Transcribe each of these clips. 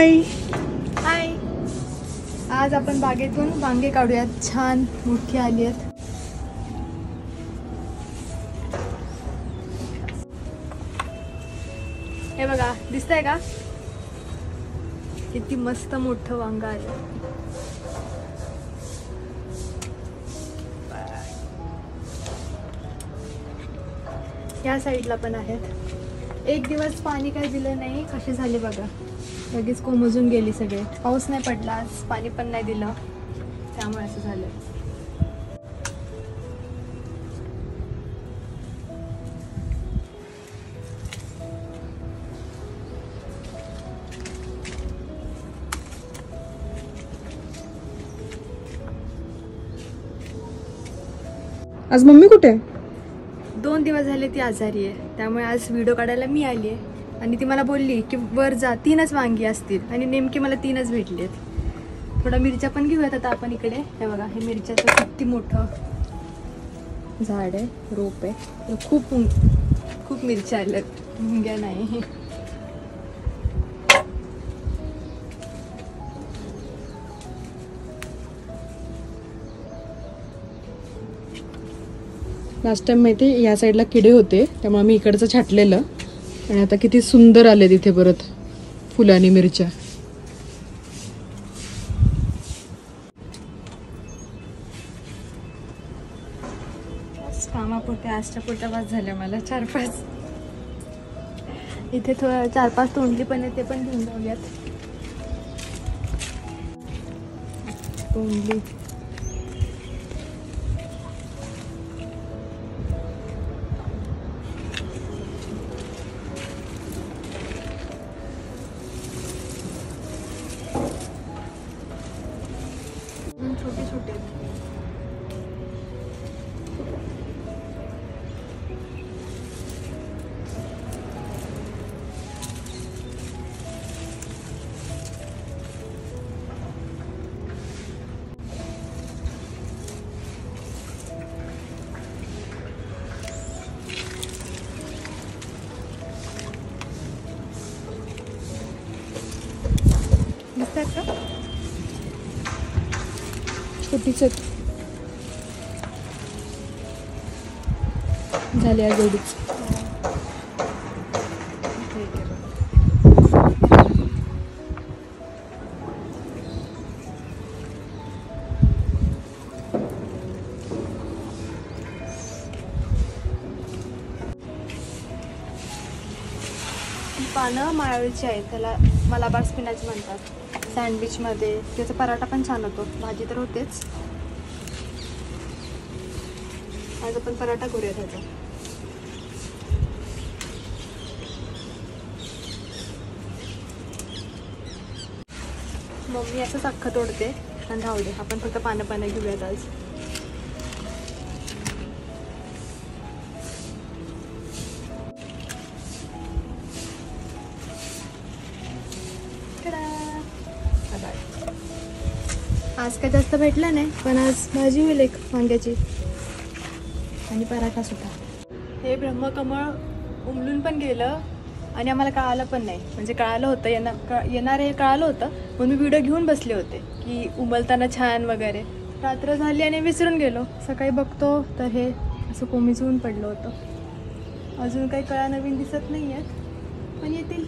हाय हाय. आज आपण बागेतून वांगे काढूयात. छान मोठी आली आहेत. हे बघा, दिसतंय का किती मस्त मोठं वांग आलं. या साईडला पण आहेत. एक दिवस पाणी काय दिलं नाही, कसे झाले बघा. लगेच कोमजून गेली सगळे. पाऊस नाही पडला आज, पाणी पण नाही दिलं, त्यामुळे असं झालं. आज मम्मी कुठे? 2 दिवस झाले ती आजारी आहे, त्यामुळे आज व्हिडिओ काढायला मी आली आहे. आणि ती मला बोलली की वर जा, 3च वांगी असतील. आणि नेमके मला 3च भेटलेत. थोडा मिरच्या पण घेऊयात आता आपण इकडे. हे बघा, हे मिरच्याचं किती मोठं झाड आहे, रोप आहे. खूप खूप मिरच्या आल्यात, मुंग्या नाही. लास्ट टाइम माहिती या साईडला किडे होते, त्यामुळे मी इकडचं छाटलेलं. आणि आता किती सुंदर आले तिथे परत फुलांनी मिरच्या. कामापुरते आजच्या पुरता वास झाल्या मला 4-5. इथे थोडं 4-5 तोंडली पण आहे, ते पण घेऊन जाऊयात. तोंडली छोटे छोटे. दिसतात का? छोटीच झाली आज एवढीच. पानं माळवीची आहेत, त्याला मलाबार स्पिनाच म्हणतात. सँडविचमध्ये त्याचा पराठा पण छान होतो. भाजी तर होतेच, आज आपण पराठा करूया त्याचा. मम्मी असंच अख्खं तोडते आणि राहू दे, आपण फक्त पानं घेऊयात आज. आज काय जास्त भेटलं नाही, पण आज भाजी होईल एक वांग्याची आणि पराठा सुद्धा. हे ब्रह्मकमळ उमलून पण गेलं आणि आम्हाला कळालं पण नाही. म्हणजे कळालं होतं येणार हे कळालं होतं, म्हणून मी व्हिडिओ घेऊन बसले होते की उमलताना छान वगैरे. रात्र झाली आणि विसरून गेलो. सकाळी बघतो तर हे असं कोमेजून पडलं होतं. अजून काही कळा नवीन दिसत नाही आहेत, पण येतील.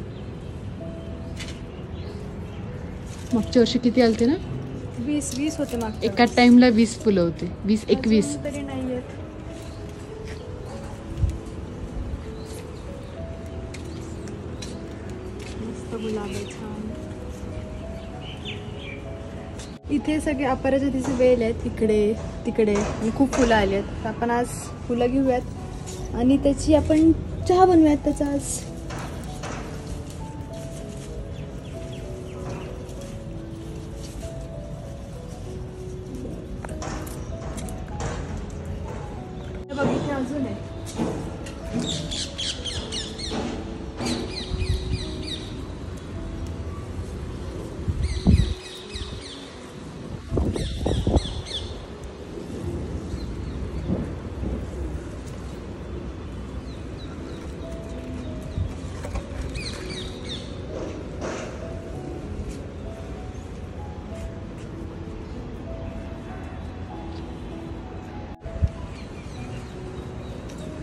मागच्या वर्षी किती आलते ना? 20 होते मागच्या एका टाइमला 20 फुलं होते. 20-21 तरी नाही आहेत. मस्त गुलाब आहे, छान. इथे सगळे अपराजिताचे वेल आहेत, इकडे तिकडे, आणि खूप फुलं आली आहेत. तर आपण आज फुलं घेऊयात आणि त्याची आपण चहा बनवूयात त्याचा आज. बघितले अजून आहे.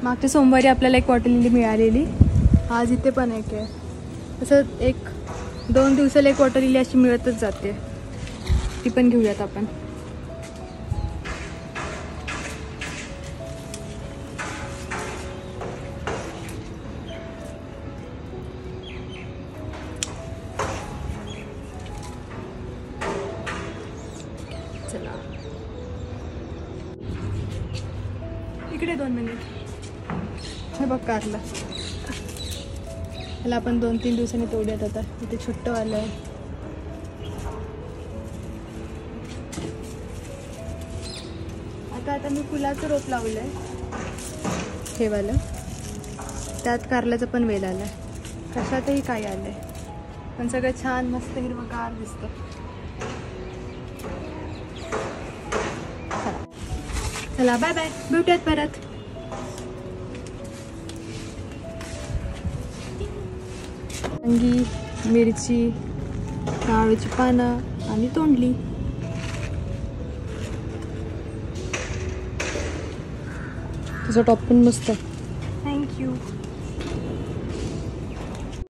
मागच्या सोमवारी आपल्याला एक वॉटर लिली मिळालेली, आज इथे पण एक आहे. असं 1-2 दिवसाला एक वॉटर लिली अशी मिळतच जाते. ती पण घेऊयात आपण. चला इकडे 2 मिनिट. हे बघ कारला, त्याला आपण 2-3 दिवसांनी तोडूयात. आता इथे छोटं वालं आहे. आता मी फुलाचं रोप लावलं आहे हे वालं. त्यात कारल्याचं पण वेल आलं आहे. कशातही काय आलं आहे, पण सगळं छान मस्त हिरवंगार दिसतं. चला बाय बाय, भेटूयात परत. वांगी, मिरची, नारळाची पानं आणि तोंडली. तुझा टॉप पण मस्त आहे. थँक्यू.